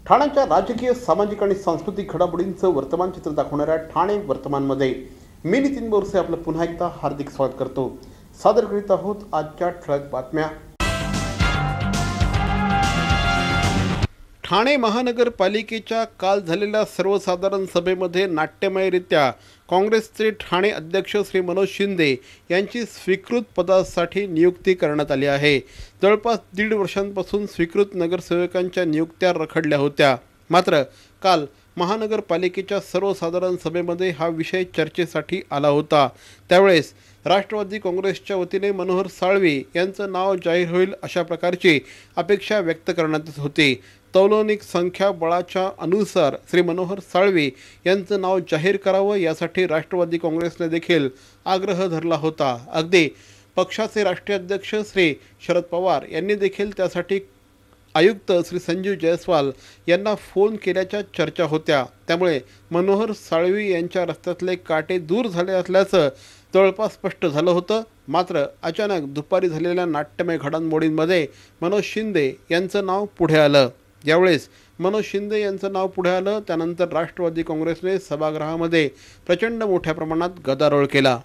ठाण्याच्या राजकीय, सामाजिक आणि सांस्कृतिक घडामोडींचं वर्तमान चित्र दाखवणाऱ्या ठाणे वर्तमानमध्ये मी नितीन बोरसे आपलं पुन्हा एकदा हार्दिक स्वागत करतो। सादर करीत आहोत आजच्या ठळक बातम्या। ठाणे महानगरपालिकेच्या काल झालेल्या सर्वसाधारण सभेमध्ये नाट्यमयरित्या काँग्रेसचे ठाणे अध्यक्ष श्री मनोज शिंदे यांची स्वीकृत पदासाठी नियुक्ती करण्यात आली आहे। जवळपास 1.5 वर्षांपासून स्वीकृत नगरसेवकांच्या नियुक्त्या रखडल्या होत्या। मात्र काल महानगरपालिकेच्या सर्वसाधारण सभेमध्ये हा विषय चर्चेसाठी आला होता। त्यावेळेस राष्ट्रवादी काँग्रेसच्या वतीने मनोहर साळवी यांचं नाव जाहीर होईल अशा प्रकारची अपेक्षा व्यक्त करण्यात होती। तौलनिक संख्याबळाच्या अनुसार श्री मनोहर साळवी यांचं नाव जाहीर करावं यासाठी राष्ट्रवादी काँग्रेसने देखील आग्रह धरला होता। अगदी पक्षाचे राष्ट्रीय अध्यक्ष श्री शरद पवार यांनी देखील त्यासाठी आयुक्त श्री संजीव जयस्वाल यांना फोन केल्याच्या चर्चा होत्या। त्यामुळे मनोहर साळवी यांच्या रस्त्यातले काटे दूर झाले असल्याचं जवळपास स्पष्ट झालं होतं। मात्र अचानक दुपारी झालेल्या नाट्यमय घडामोडींमध्ये मनोज शिंदे यांचं नाव पुढे आलं। यावेळेस मनोज शिंदे यांचं नाव पुढे आलं त्यानंतर राष्ट्रवादी काँग्रेसने सभागृहामध्ये प्रचंड मोठ्या प्रमाणात गदारोळ केला।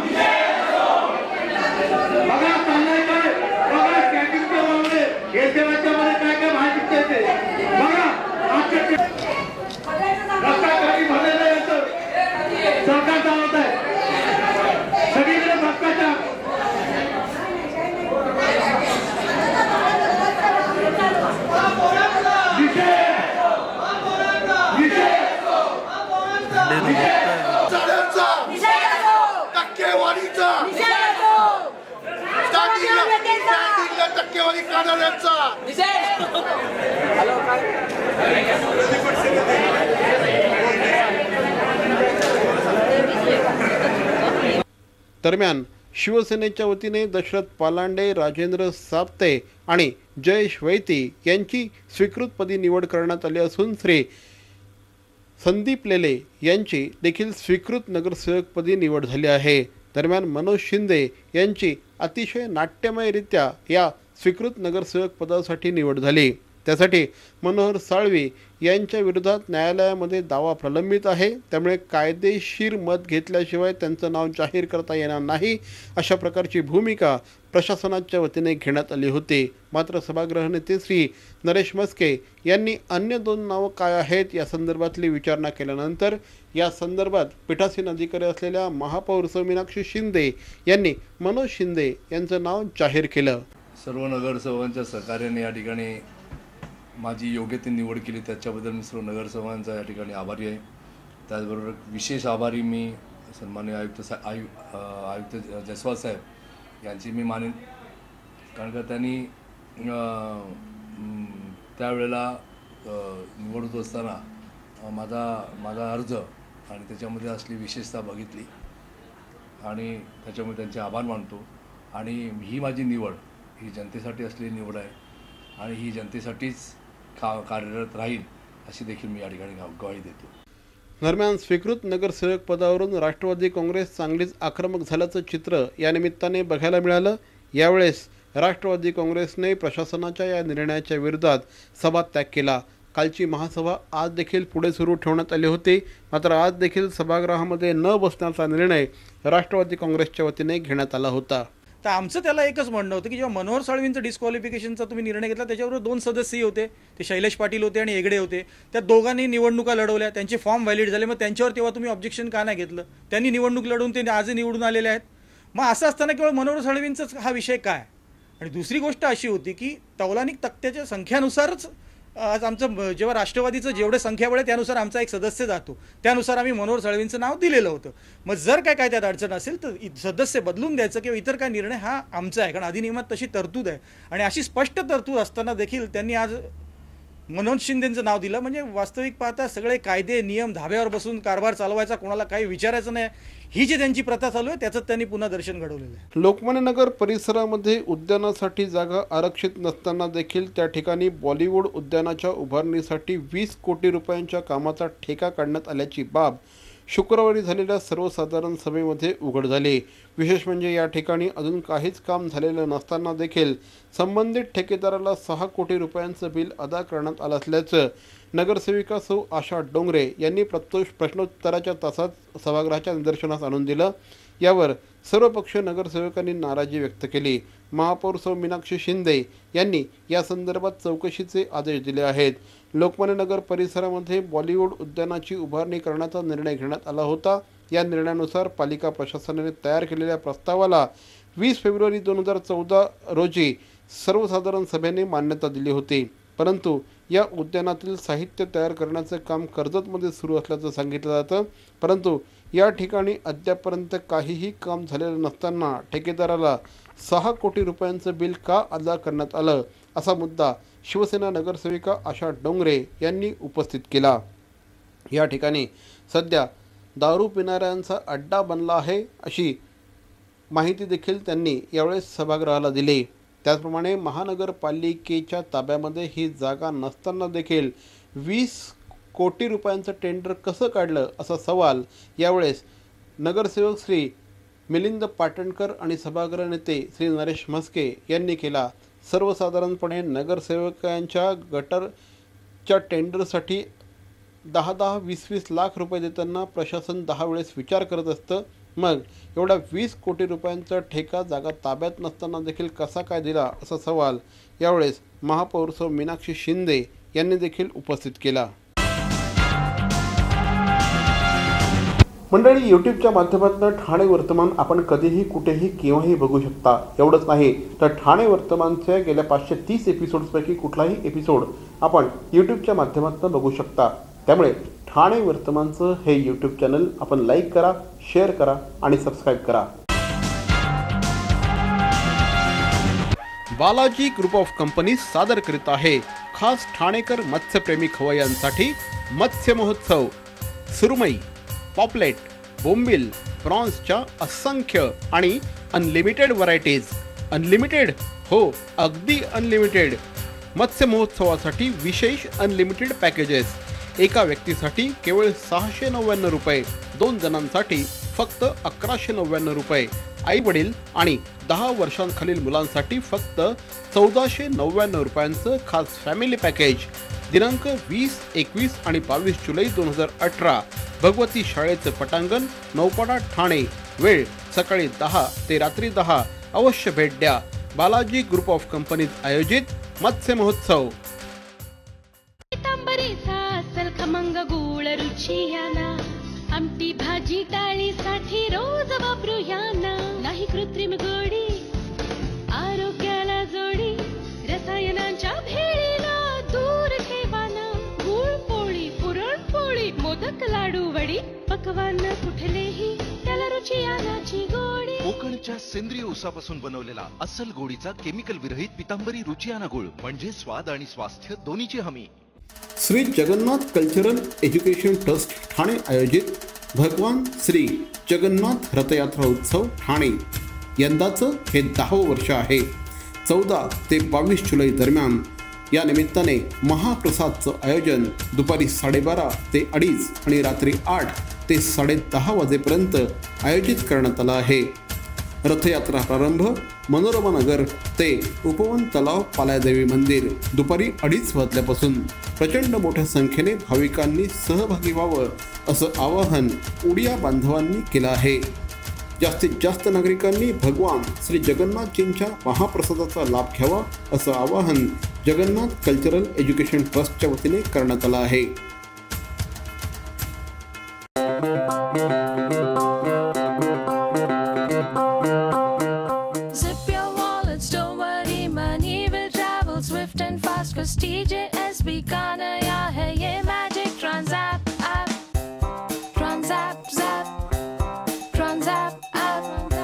दरम्यान शिवसेनेच्या वतीने दशरथ पालांडे, राजेंद्र साप्ते आणि जयेश वैती यांची स्वीकृतपदी निवड करण्यात आली असून श्री संदीप लेले यांची देखील स्वीकृत नगरसेवकपदी निवड झाली आहे। दरम्यान मनोज शिंदे यांची अतिशय नाट्यमयरित्या या स्वीकृत नगरसेवक पदासाठी निवड झाली। त्यासाठी मनोहर साळवी यांच्या विरोधात न्यायालयामध्ये दावा प्रलंबित आहे। त्यामुळे कायदेशीर मत घेतल्याशिवाय त्यांचं नाव जाहीर करता येणार नाही अशा प्रकारची भूमिका प्रशासनाच्या वतीने घेण्यात आली होती। मात्र सभागृह नेते श्री नरेश मस्के यांनी अन्य 2 नावं काय आहेत या संदर्भातली विचारणा केल्यानंतर या संदर्भात पीठासीन अधिकारी असलेल्या महापौर सौ मीनाक्षी शिंदे यांनी मनोज शिंदे यांचं नाव जाहीर केलं। सर्व नगरसेवकांच्या सहकार्याने या ठिकाणी माझी योग्य ती निवड केली त्याच्याबद्दल मी सर्व नगरसेवकांचा या ठिकाणी आभारी आहे। त्याचबरोबर विशेष आभारी मी सन्माननीय आयुक्त जयस्वाल साहेब यांची मी मानेन, कारण का त्यांनी त्यावेळेला निवड होत असताना माझा अर्ज आणि त्याच्यामध्ये असली विशेषता बघितली आणि त्याच्यामुळे त्यांचे आभार मानतो। आणि ही माझी निवड ही जनतेसाठी असलेली निवड आहे आणि ही जनतेसाठीच कार्यरत राहील अशी देखील मी या ठिकाणी ग्वाही देतो। दरम्यान स्वीकृत नगरसेवक पदावरून राष्ट्रवादी काँग्रेस चांगलीच आक्रमक झाल्याचं चित्र या निमित्ताने बघायला मिळालं। यावेळेस राष्ट्रवादी काँग्रेसने प्रशासनाच्या या निर्णयाच्या विरोधात सभात्याग केला। कालची महासभा आज देखील पुढे सुरू ठेवण्यात आली होती। मात्र आज देखील सभागृहामध्ये न बसण्याचा निर्णय राष्ट्रवादी काँग्रेसच्या वतीने घेण्यात आला होता। तर आमचं त्याला एकच म्हणणं होतं की जेव्हा मनोहर साळवींचं डिस्क्वालिफिकेशनचा तुम्ही निर्णय घेतला त्याच्यावर 2 सदस्य होते, ते शैलेश पाटील होते आणि हेगडे होते। त्या दोघांनी निवडणुका लढवल्या, त्यांचे फॉर्म व्हॅलिड झाले, मग त्यांच्यावर तेव्हा तुम्ही ऑब्जेक्शन का नाही घेतलं? त्यांनी निवडणूक लढवून ते आजही निवडून आलेले आहेत। मग असं असताना केवळ मनोहर साळवींचाच हा विषय काय? आणि दुसरी गोष्ट अशी होती की तौलानिक तक्त्याच्या संख्यानुसारच आज आमचं जेव्हा राष्ट्रवादीचं जेवढे संख्याबळ आहे त्यानुसार आमचा एक सदस्य जातो, त्यानुसार आम्ही मनोहर साळवींचं नाव दिलेलं होतं। मग जर काय त्यात अडचण असेल तर सदस्य बदलून द्यायचं किंवा इतर काय निर्णय हा आमचा आहे, कारण अधिनियमात तशी तरतूद आहे। आणि अशी स्पष्ट तरतूद असताना देखील त्यांनी आज मनोज शिंदेंचं नाव दिलं, म्हणजे वास्तविक पाहता सगळे कायदे नियम धाब्यावर बसून कारभार चालवायचा, कोणाला काही विचारायचं नाही, ही जी त्यांची प्रथा चालू आहे त्याचं त्यांनी पुन्हा दर्शन घडवलेलं आहे। लोकमान्य नगर परिसरामध्ये उद्यानासाठी जागा आरक्षित नसताना देखील त्या ठिकाणी बॉलिवूड उद्यानाच्या उभारणीसाठी 20 कोटी रुपयांच्या कामाचा ठेका काढण्यात आल्याची बाब शुक्रवारी झालेल्या सर्वसाधारण सभेमध्ये उघड झाली। विशेष म्हणजे या ठिकाणी अजून काहीच काम झालेलं नसताना देखील संबंधित ठेकेदाराला 6 कोटी रुपयांचं बिल अदा करण्यात आलं असल्याचं नगरसेविका सौ आशा डोंगरे यांनी प्रश्नोत्तराच्या तासात सभागृहाच्या निदर्शनास आणून दिलं। यावर सर्वपक्षीय नगरसेवकांनी नाराजी व्यक्त केली। महापौर सौ मीनाक्षी शिंदे यांनी या संदर्भात चौकशीचे आदेश दिले आहेत। लोकमान्य नगर परिसरामध्ये बॉलिवूड उद्यानाची उभारणी करण्याचा निर्णय घेण्यात आला होता। या निर्णयानुसार पालिका प्रशासनाने तयार केलेल्या प्रस्तावाला 20 फेब्रुवारी 2014 रोजी सर्वसाधारण सभेने मान्यता दिली होती, परंतु या उद्यानातील साहित्य तयार करण्याचे काम कर्जतमध्ये सुरू असल्याचं सांगितलं जातं। परंतु या ठिकाणी अद्यापर्यंत काहीही काम झालेलं नसताना ठेकेदाराला 6 कोटी रुपयांचं बिल का अदा करण्यात आलं, असा मुद्दा शिवसेना नगरसेविका आशा डोंगरे यांनी उपस्थित केला। या ठिकाणी सध्या दारू पिणाऱ्यांचा अड्डा बनला आहे, अशी माहिती देखील त्यांनी यावेळेस सभागृहाला दिली। त्याचप्रमाणे महानगरपालिकेच्या ताब्यामध्ये ही जागा नसताना देखील 20 कोटी रुपयांचं टेंडर कसं काढलं, असा सवाल यावेळेस नगरसेवक श्री मिलिंद पाटणकर आणि सभागृह नेते श्री नरेश म्हस्के यांनी केला। सर्वसाधारणपणे नगरसेवकांच्या गटरच्या टेंडरसाठी 10-10, 20-20 लाख रुपये देताना प्रशासन 10 वेळेस विचार करत असतं, मग एवढा 20 कोटी रुपयांचा ठेका जागा ताब्यात नसताना देखील कसा काय दिला, असा सवाल यावेळेस महापौर सौ मीनाक्षी शिंदे यांनी देखील उपस्थित केला। मंडळी, यूट्यूबच्या माध्यमातून ठाणे वर्तमान आपण कधीही कुठेही केव्हाही बघू शकता। एवढंच नाही तर ठाणे वर्तमानच्या गेल्या 530 एपिसोड्सपैकी कुठलाही एपिसोड आपण यूट्यूबच्या माध्यमातून बघू शकता। त्यामुळे ठाणे वर्तमानचं हे यूट्यूब चॅनल आपण लाईक करा, शेअर करा आणि सबस्क्राईब करा। बालाजी ग्रुप ऑफ कंपनी सादर करीत आहे खास ठाणेकर मत्स्यप्रेमी खवय्यांसाठी मत्स्य महोत्सव। सुरमई, पॉपलेट, बोंबील, प्रॉन्सच्या असंख्य आणि अनलिमिटेड व्हरायटीज। अनलिमिटेड? हो, अगदी अनलिमिटेड। मत्स्य महोत्सवासाठी विशेष अनलिमिटेड पॅकेजेस। एका व्यक्तीसाठी केवळ 699 रुपये, 2 जणांसाठी फक्त 1199 रुपये, आई वडील आणि 10 वर्षांखालील मुलांसाठी फक्त 1499 रुपयांचं खास फॅमिली पॅकेज। दिनांक 20, 21 आणि 22 जुलै 2018 भगवती शाळेचं पटांगण, नौपाडा, ठाणे। वेळ सकाळी 10 ते रात्री 10। अवश्य भेट द्या। बालाजी ग्रुप ऑफ कंपनीज आयोजित मत्स्य महोत्सव। खमंग गुळ रुचियाना, आमटी भाजी डाळीसाठी रोज वापरूयाना। नाही कृत्रिम गोडी, आरोग्याला जोडी, रसायनांच्या भेळीला दूर ठेवाना। गुळ पोळी, पुरणपोळी, मोदक, लाडू, वडी, पकवान कुठलेही त्याला रुचियानाची गोडी। कोकणच्या सेंद्रिय ऊसापासून बनवलेला अस्सल गोडीचा केमिकल विरहित पितांबरी रुचियाना गुळ म्हणजे स्वाद आणि स्वास्थ्य दोन्हीची हमी। Shri Jagannath cultural education trust Thane आयोजित भगवान श्री जगन्नाथ रथयात्रा उत्सव ठाणे। यंदाचं हे 10वं वर्ष आहे। 14 ते 22 जुलै दरम्यान या निमित्ताने महाप्रसादचं आयोजन दुपारी 12:30 ते 2:30 आणि रात्री 8 ते 10:30 वाजेपर्यंत आयोजित करण्यात आलं आहे। रथयात्रा प्रारंभ मनोरमा नगर ते उपवन तलाव पालादेवी मंदिर दुपारी 2:30 वाजल्यापासून प्रचंड मोठ्या संख्येने भाविकांनी सहभागी व्हावं, असं आवाहन उडिया बांधवांनी केलं आहे। जास्तीत जास्त नागरिकांनी भगवान श्री जगन्नाथजींच्या महाप्रसादाचा लाभ घ्यावा, असं आवाहन जगन्नाथ कल्चरल एज्युकेशन ट्रस्टच्या वतीने करण्यात आलं आहे। TJSB का नया है ये magic Tranzap app, Tranzap zap, Tranzap app.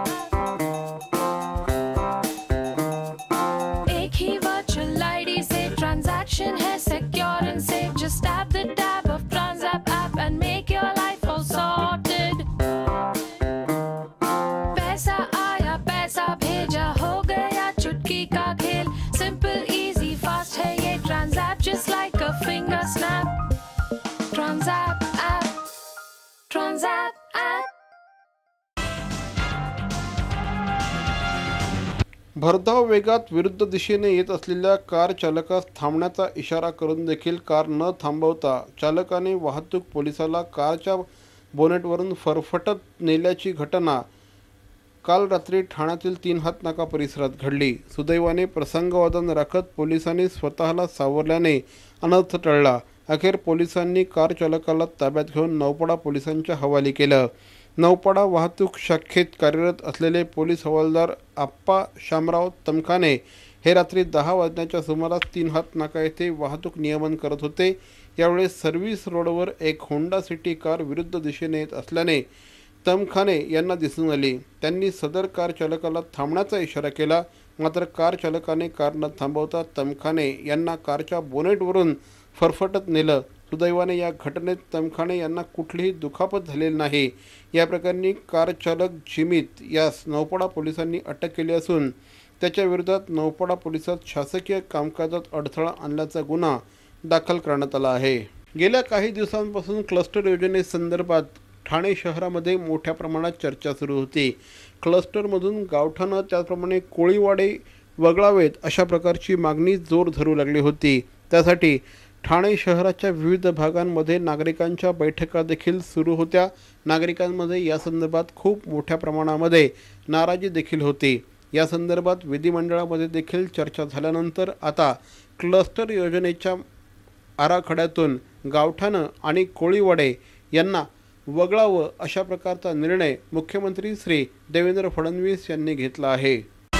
एक ही वर्चुअल आईडी से ट्रांजैक्शन है secure and safe. Just tap the tab of Tranzap app and make your life all sorted. पैसा आया, पैसा भेजा, हो गया चुटकी का खेल। सिंपल, इजी, फास्ट है ये Tranzap, just like a finger snap। Tranzap app, Tranzap app. भरधाव वेगात विरुद्ध दिशेने येत असलेल्या कार चालकास थांबण्याचा इशारा करून देखील कार न थांबवता चालकाने वाहतूक पोलिसाला कारच्या बोनेटवरून फरफटत नेल्याची घटना काल रात्री ठाण्यातील 3 हात नाका परिसरात घडली। सुदैवाने प्रसंगवादन राखत पोलिसांनी स्वतःला सावरल्याने अनर्थ टळला। अखेर पोलिसांनी कार चालकाला ताब्यात घेऊन नौपाडा पोलिसांच्या हवाली केलं। नौपाडा वाहतूक शाखेत कार्यरत असलेले पोलीस हवालदार आप्पा शामराव तमखाने हे रात्री 10 वाजण्याच्या सुमारास 3 हात नाका येथे वाहतूक नियमन करत होते। यावेळी सर्व्हिस रोडवर एक होंडा सिटी कार विरुद्ध दिशेने येत असल्याने तमखाने यांना दिसून आली। त्यांनी सदर कार चालकाला थांबण्याचा इशारा केला, मात्र कार चालकाने कार न थांबवता तमखाने यांना कारच्या बोनेटवरून फरफटत नेलं। सुदैवाने या घटनेत तमखाने यांना कुठलीही दुखापत झालेली नाही। या प्रकरणी कार चालक जिमित यास नौपाडा पोलिसांनी अटक केली असून त्याच्या विरोधात नौपाडा पोलिसात शासकीय कामकाजात अडथळा आणल्याचा गुन्हा दाखल करण्यात आला आहे। गेल्या काही दिवसांपासून क्लस्टर योजनेसंदर्भात ठाणे शहरामध्ये मोठ्या प्रमाणात चर्चा सुरू होती। क्लस्टरमधून गावठाणं त्याचप्रमाणे कोळीवाडे वगळावेत अशा प्रकारची मागणी जोर धरू लागली होती। त्यासाठी ठाणे शहराच्या विविध भागांमध्ये नागरिकांच्या बैठका देखील सुरू होत्या। नागरिकांमध्ये या संदर्भात खूप मोठ्या प्रमाणामध्ये नाराजी देखील होती। या संदर्भात विधिमंडळामध्ये देखील चर्चा झाल्यानंतर आता क्लस्टर योजनेच्या आराखड्यातून गावठाणं आणि कोळीवाडे यांना वगळावं अशा प्रकारचा निर्णय मुख्यमंत्री श्री देवेंद्र फडणवीस यांनी घेतला आहे।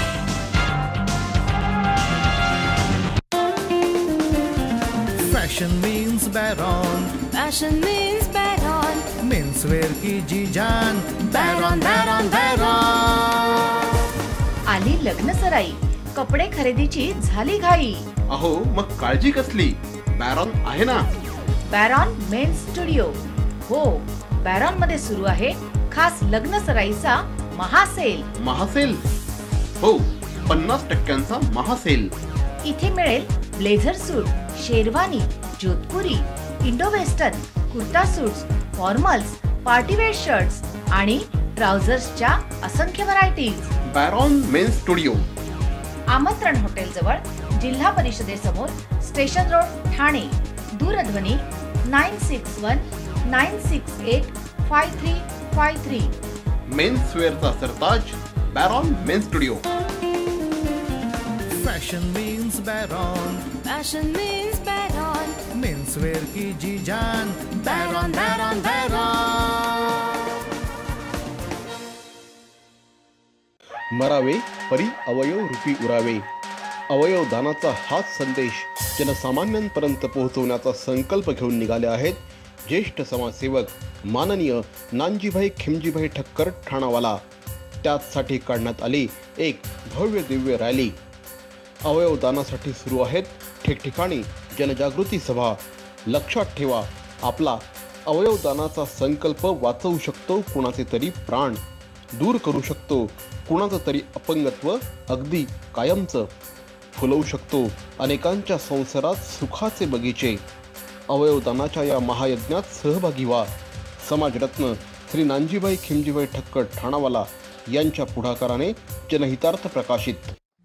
Fashion means Baron, Fashion means Baron. Men's wear की जी जान, बैरॉन बैरॉन बैरॉन। आली लग्न सराई, कपडे खरेदीची झाली घाई। अहो मग काळजी कसली, बॅरॉन आहे ना। बॅरॉन मेन्स स्टुडिओ, हो बॅरॉन मध्ये सुरू आहे खास लग्न सराईचा महासेल। महासेल? हो, 50% महासेल। इथे मिळेल blazer suit, sherwani, Jodhpuri, Indo western, kurta suits, formals, partywear shirts आणि ट्राउझर्सच्या असंख्य व्हरायटीज। बॅरॉन मेन्स स्टुडिओ, आमंत्रण हॉटेल जवळ, जिल्हा परिषदेसमोर, स्टेशन रोड, ठाणे। दूरध्वनी 9619685353। मेन्स वेअरचा सरताज Baron men's studio. Fashion means Baron, Fashion means Baron. Men's wear की जी जान, बैरॉन बैरॉन बैरॉन। मरावे परी अवयव रूपी उरावे। अवयव दानाचा हाच संदेश जनसामान्यांपर्यंत पोहोचवण्याचा संकल्प घेऊन निघाले आहेत ज्येष्ठ समाजसेवक माननीय नानजीभाई खिमजीभाई ठक्कर ठाणावाला। त्याचसाठी काढण्यात आली एक भव्य दिव्य रॅली। अवयव दानासाठी सुरू आहेत ठिकठिकाणी जनजागृती सभा। लक्षात ठेवा, आपला अवयव दानाचा संकल्प वाचवू शकतो कुणाचे तरी प्राण, दूर करू शकतो कुणाचं तरी अपंगत्व अगदी कायमचं, फुलवू शकतो अनेकांच्या संसारात सुखाचे बगीचे। अवयवदानाच्या या महायज्ञात सहभागी व्हा। समाजरत्न श्री नानजीभाई खिमजीभाई ठक्कर ठाणावाला यांच्या पुढाकाराने जनहितार्थ प्रकाशित।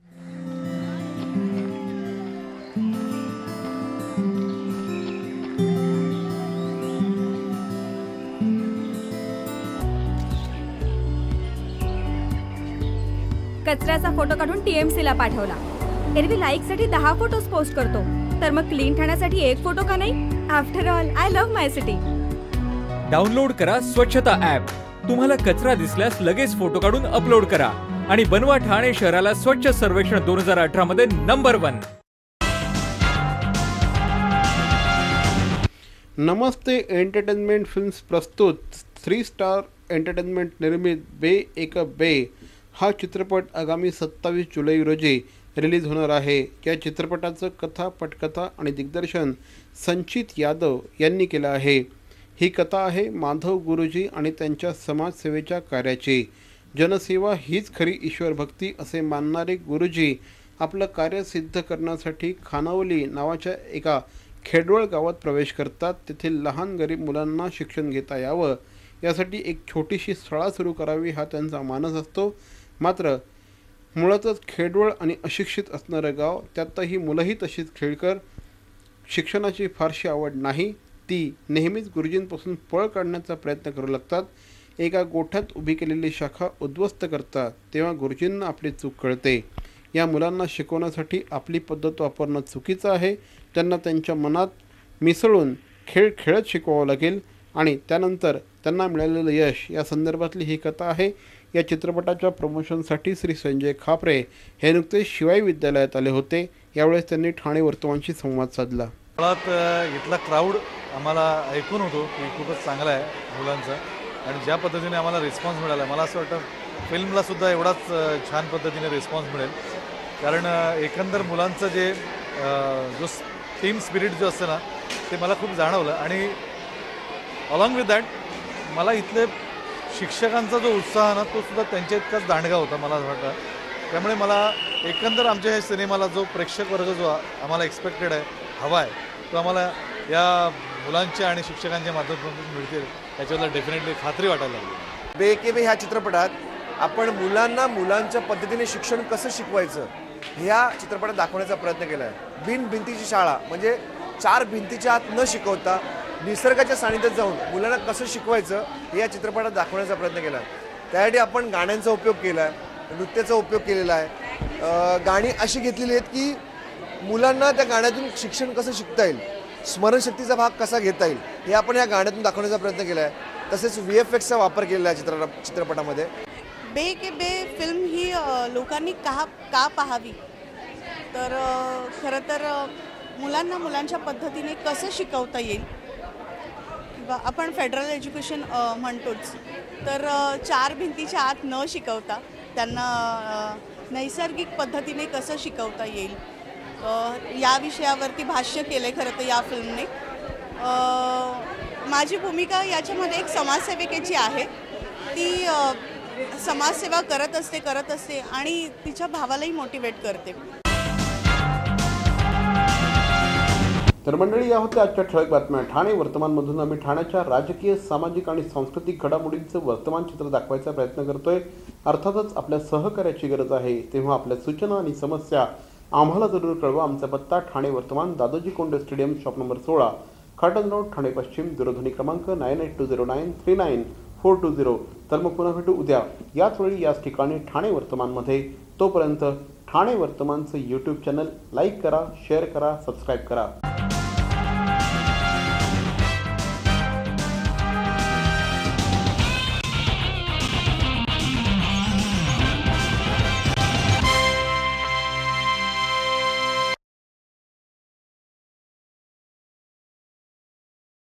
कचऱ्याचा फोटो काढून TMC ला पाठवला। एरवी लाईक साठी 10 फोटोज पोस्ट करतो, तर मग क्लीन ठाण्यासाठी 1 फोटो का नाही? After all I love my city. Download करा स्वच्छता ॲप। तुम्हाला कचरा दिसल्यास लगेच फोटो काढून अपलोड करा आणि बनवा ठाणे शहराला स्वच्छ सर्वेक्षण 2018 मध्ये नंबर 1। नमस्ते एंटरटेनमेंट फिल्म्स प्रस्तुत 3 स्टार एंटरटेनमेंट निर्मित बे एक बे हा चित्रपट आगामी 27 जुलै रोजी रिलीज होणार आहे। या चित्रपटाचं कथा, पटकथा आणि दिग्दर्शन संचित यादव यांनी केलं आहे। ही कथा आहे माधव गुरुजी आणि त्यांच्या समाजसेवेच्या कार्याची। जनसेवा हीच खरी ईश्वरभक्ती असे मानणारे गुरुजी आपलं कार्य सिद्ध करण्यासाठी खानावली नावाच्या एका खेडवळ गावात प्रवेश करतात। तेथील लहान गरीब मुलांना शिक्षण घेता यावं यासाठी एक छोटीशी शाळा सुरू करावी हा त्यांचा मानस असतो। मात्र मुळातच खेडवळ आणि अशिक्षित असणारं गाव, त्यातही मुलंही तशीच खेळकर. शिक्षणाची फारशी आवड नाही, ती नेहमीच गुरुजींपासून पळ काढण्याचा प्रयत्न करू लागतात. एका गोठ्यात उभी केलेली शाखा उद्ध्वस्त करतात, तेव्हा गुरुजींना आपली चूक कळते. या मुलांना शिकवण्यासाठी आपली पद्धत वापरणं चुकीचं आहे. त्यांना त्यांच्या मनात मिसळून खेळ खेळत शिकवावं लागेल आणि त्यानंतर त्यांना मिळालेलं यश या संदर्भातली ही कथा आहे. या चित्रपटाच्या प्रमोशनसाठी श्री संजय खापरे हे नुकतेच शिवाई विद्यालयात आले होते. यावेळेस त्यांनी ठाणे वर्तमानशी संवाद साधला. मुळात इथला क्राऊड आम्हाला ऐकून होतो की खूपच चांगला आहे मुलांचा, आणि ज्या पद्धतीने आम्हाला रिस्पॉन्स मिळाला, मला असं वाटतं फिल्मलासुद्धा एवढाच छान पद्धतीने रिस्पॉन्स मिळेल. कारण एकंदर मुलांचं जे जो टीम स्पिरिट जो असतं ना, ते मला खूप जाणवलं. आणि अलॉंग विथ दॅट मला इथले शिक्षकांचा जो उत्साह ना, तो सुद्धा त्यांच्या इतकाच दांडगा होता मला असं वाटतं. त्यामुळे मला एकंदर आमच्या ह्या सिनेमाला जो प्रेक्षक वर्ग जो आम्हाला एक्सपेक्टेड आहे, हवा आहे, तो आम्हाला या मुलांच्या आणि शिक्षकांच्या माध्यमातून मिळतील याच्याबद्दल डेफिनेटली खात्री वाटायला लागली. बेकेबे ह्या चित्रपटात आपण मुलांना मुलांच्या पद्धतीने शिक्षण कसं शिकवायचं ह्या चित्रपटात दाखवण्याचा प्रयत्न केला आहे. बिन भिंतीची शाळा म्हणजे 4 भिंतीच्या आत न शिकवता निसर्गाच्या सानिध्यात जाऊन मुलांना कसं शिकवायचं हे या चित्रपटात दाखवण्याचा प्रयत्न केला आहे. त्यासाठी आपण गाण्यांचा उपयोग केला आहे, नृत्याचा उपयोग केलेला आहे. गाणी अशी घेतलेली आहेत की मुलांना त्या गाण्यातून शिक्षण कसं शिकता येईल, स्मरणशक्तीचा भाग कसा घेता येईल हे आपण या गाण्यातून दाखवण्याचा प्रयत्न केला आहे. तसेच VFXचा वापर केलेला आहे चित्रपटामध्ये. बेकेबे फिल्म ही लोकांनी का पाहावी, तर खरं तर मुलांना मुलांच्या पद्धतीने कसं शिकवता येईल, किंवा आपण फेडरल एज्युकेशन म्हणतोच, तर 4 भिंतीच्या आत न शिकवता त्यांना नैसर्गिक पद्धतीने कसं शिकवता येईल या विषयावरती भाष्य केलं आहे खरं तर या फिल्मने. माझी भूमिका याच्यामध्ये एक समाजसेविकेची आहे. ती समाजसेवा करत असते आणि तिच्या भावालाही मोटिवेट करते. तर मंडळी, या होत्या आजच्या ठळक बातम्या. ठाणे वर्तमानमधून आम्ही ठाण्याच्या राजकीय, सामाजिक आणि सांस्कृतिक घडामोडींचं वर्तमान चित्र दाखवायचा प्रयत्न करतोय. अर्थातच आपल्या सहकार्याची गरज आहे, तेव्हा आपल्या सूचना आणि समस्या आम्हाला जरूर कळवा. आमचा पत्ता Thane Vartaman, Dadoji Konde stadium, shop number 16, Khatan road, Thane पश्चिम. दूरध्वनी क्रमांक 9820939420. तर मग पुन्हा भेटू उद्या याच वेळी याच ठिकाणी ठाणे वर्तमानमध्ये. तोपर्यंत ठाणे वर्तमानचं यूट्यूब चॅनल लाईक करा, शेअर करा, सबस्क्राईब करा.